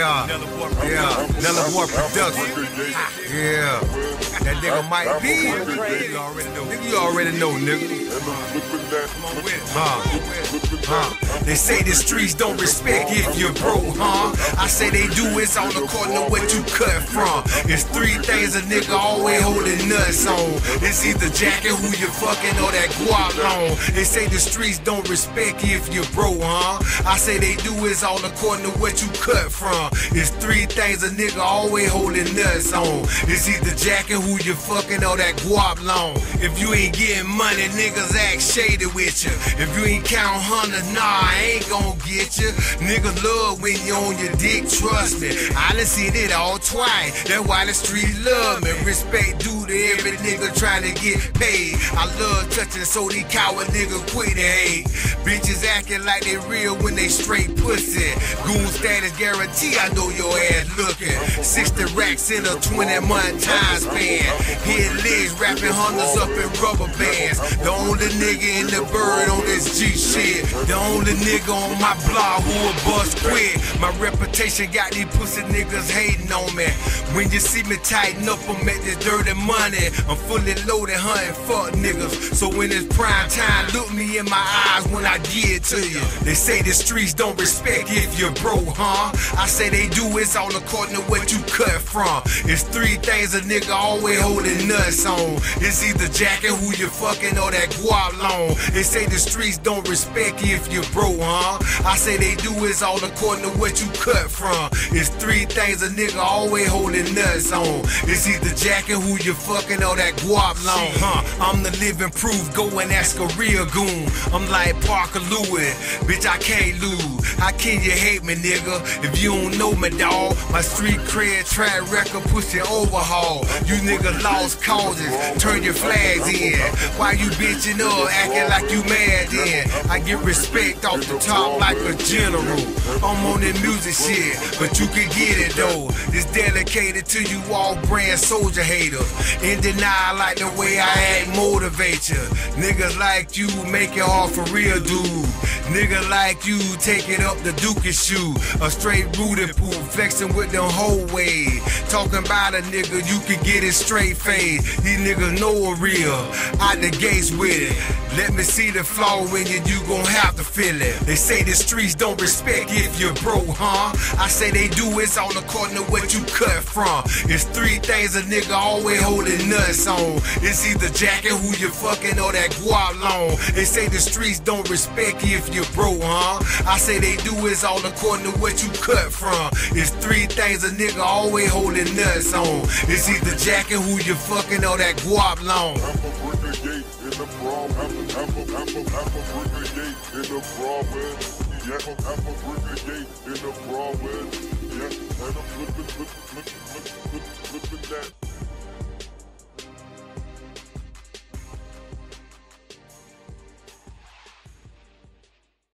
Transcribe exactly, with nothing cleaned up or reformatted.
Yeah, yeah, Nella Boy Production. Yeah, that nigga Mike P. You already know, nigga. You already know, nigga. Come on with it. Huh? Huh? They say the streets don't respect if you're broke, huh? I say they do, it's on according to what you cut from. It's three things a nigga always holding nuts on. It's either jacking who you fucking or that guap on. They say the streets don't respect you if you're broke, huh? I say they do, it's all according to what you cut from. It's three things a nigga always holding nuts on. It's either jacking who you fucking or that guap loan. If you ain't getting money, niggas act shady with you. If you ain't count hundred, nah, I ain't gon' get you. Niggas love when you on your dick, trust me. I done seen it all twice. That's why the street love me. Respect due to every nigga trying to get paid. I love touching, so these coward niggas quit to hate. Bitches acting like they real when they straight pussy. Goon status guarantee, I know your ass looking. sixty racks in a twenty month time span. Hit legs wrapping hundreds up in rubber bands. The only nigga in the bird on this G shit. The only nigga on my block who a bust quick. My reputation got these pussy niggas hating on me. When you see me tighten up, I'm at this dirty money. I'm fully loaded, hunting fuck niggas. So when it's prime time, look me in my eyes when I get to you. They say the streets don't respect you if you're broke, huh? I say they do, it's all according to what you cut from. It's three things a nigga always holding nuts on. It's either jacking who you fucking or that guap loan. They say the streets don't respect you if you're broke, huh? I say they do, it's all according to what you cut from. It's three things a nigga always holding nuts on. It's either jacking who you fucking or that guap loan, huh? I'm the living proof, go and ask a real goon. I'm like Parker Lewis, bitch, I can't lose. How can you hate me, nigga, if you don't know me, dawg? My street cred, track record, push it overhaul. You nigga lost causes, turn your flags in. Why you bitching up, acting like you mad then? I get respect off the top like a general. I'm on that music shit, but you can get it though. It's dedicated to you all brand soldier haters. In denial like the way I act motivate you. Niggas like you make it hard for real dude. Nigga like you take it up the Dookie shoe. A straight rooted pool, flexing with them whole way. Talking about a nigga, you can get it straight fade. These niggas know a real, out the gates with it. Let me see the flaw in you, you gon' have to feel it. They say the streets don't respect you if you're broke, huh? I say they do, it's all according to what you cut from. It's three things a nigga always holding nuts on. It's either jacking who you fucking or that guap loan. They say the streets don't respect you if you're broke, huh? I say they do, it's all according to what you cut from. It's three things a nigga always holding nuts on. It's either jacking who you fucking or that guap loan. In the prom, half a, half a, half a, half a brick of gate in the prom, man. Yeah, half a brick of gate in the prom, man. Yeah, and I'm flipping, flipping.